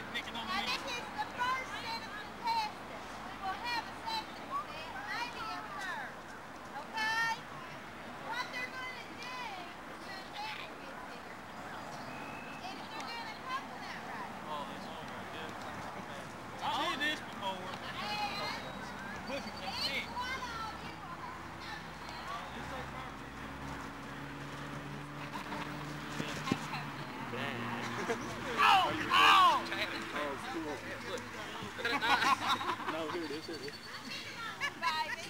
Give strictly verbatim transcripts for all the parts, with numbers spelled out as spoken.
picking on Now me. this is the first set of contestants. We will have a second set, maybe a third. Okay? What they're going to do as soon as Eddie gets here is they're going to coconut rice. Oh, that's all right, yeah. I've seen this before. Push it like Each stick. one of you will have This ain't perfect. Oh! Oh! Oh, cool. No, here it is, here it is. Baby.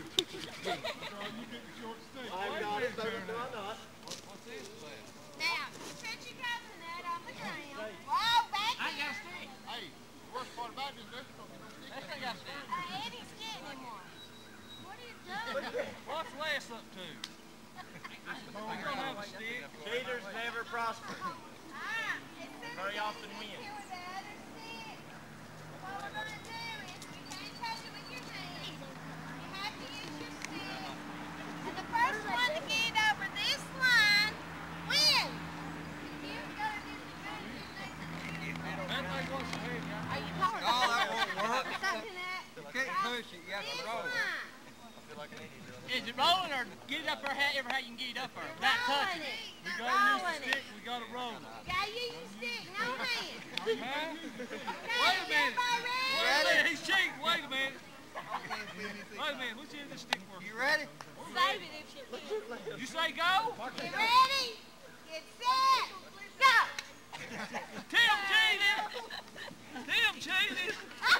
I'm not as better than I'm not. What's this thing? Now, put your coconut on the ground. Whoa, back I here. got a stick. Hey, the worst part about this, there's no stick. This thing got a stick. Uh, Eddie's getting him one. What are you doing? What's Les up to? We don't have a stick. Cheaters never prosper. Ah, as soon as Very Eddie often gets win. here with the other stick, what we're going to do is you can't touch it with your hands. You have to use your stick. And the first one to get over this line wins. You've got to do the That thing goes ahead, guys. Are you calling? Oh, that won't work. Something that You can't push it, you got to this roll it. line. Is it rolling or get it up there however how you can get it up there? Without touching it. We gotta use the Rolling stick, it. we gotta roll it. You gotta use your stick, no hands. Man. Okay, Wait a minute. everybody ready? Wait a minute, he's cheating. Wait a minute. Wait a minute, what's in this stick for? You ready? Save it if you can. You say go? Get ready? Get set? Go! Tim cheated! Tim cheated!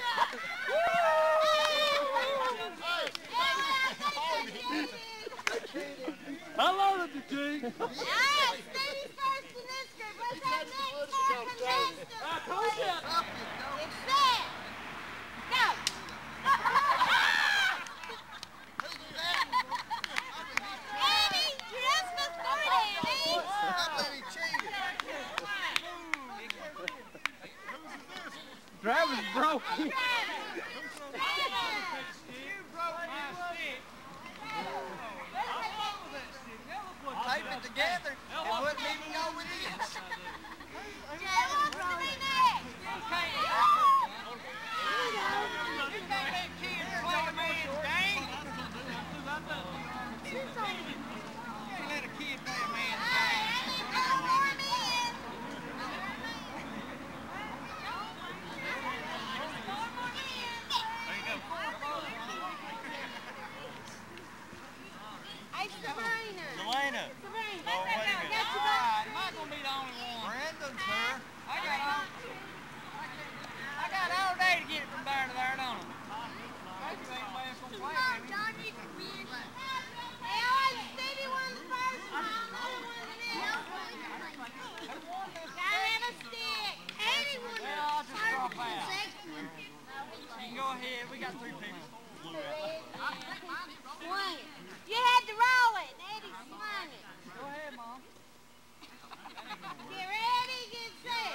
How long did you cheat? Alright, Stevie's first in this group. What's our next four contestants? I told you. Get set? Go! Eddie, Christmas party, Eddie! I bet he cheated. Travis broke. You broke my stick. Tape it together. It wouldn't even go with this. Jay wants to be next! You can't let kids play a man's game. You can't let a kid play a man's game. Alright, Eddie, go warm in! There you go. Hey, Sabrina! Delana. Sabrina, Oh, wait a I minute. got you All back. right, am I going to be the only one? Brandon, sir. I got all, I got all day to get it from there to there, don't I? Maybe ain't nobody else gonna play with me. John, you can win. Hey, alright, Stevie won the first one. Another one of them. Gotta have a stick. Eddie won the Well, I'll just drop first and out. second one. You can go ahead. We got three people. Swing it. You had to roll it, and Eddie swung it. Go ahead, Mom. Get ready, get set.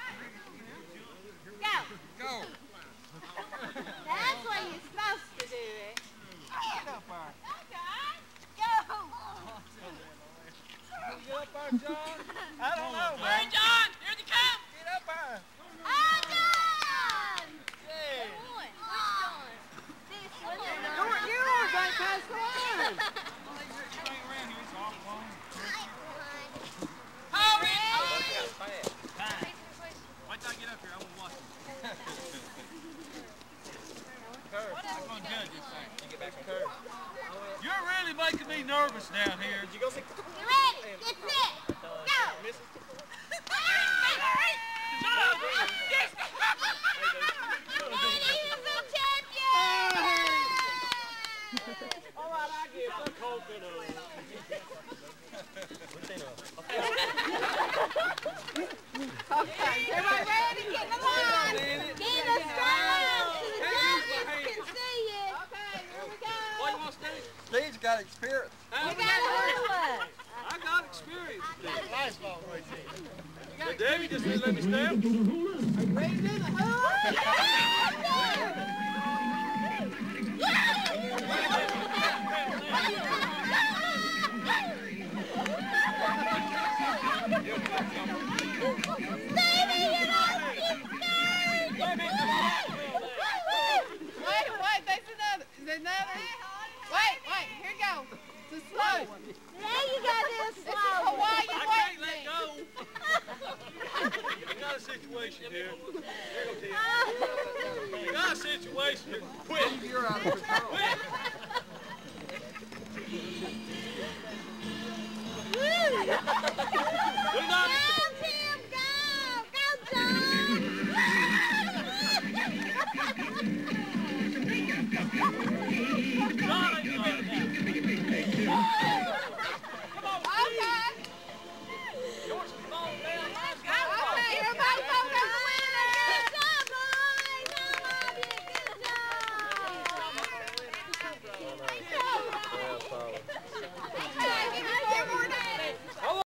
Go. Go. That's what you're supposed to do it. Get up there. Okay. Go. Get up there, John. I don't know, All right, John. Here they come. Get up there. Oh, John! Yeah. Which John? This one. You were going past the line. Hang around here. It's all fun. Hurry! Time. Wait till I get up here. I want to watch it. I'm going to judge this thing. You get back on curve. You're really making me nervous down here. Did you go see? You ready? Get set. Go! Missus? John! Eddie is the champion! All right, I get some coconut. Okay, everybody ready? Get in the line. Get us strong so the judges can see you. Okay, here we go. What you want to do? Steve's got experience. We got a hula. I got experience. Nice ball right there. Debbie just didn't let me step. Ready to do the hula? Stevie, you know, another. Wait, wait, here you go. It's a slow one. There you go, this This is slow. Hawaiian I waiting. can't let go. We got a situation here. We got a situation here. Quit. You're out of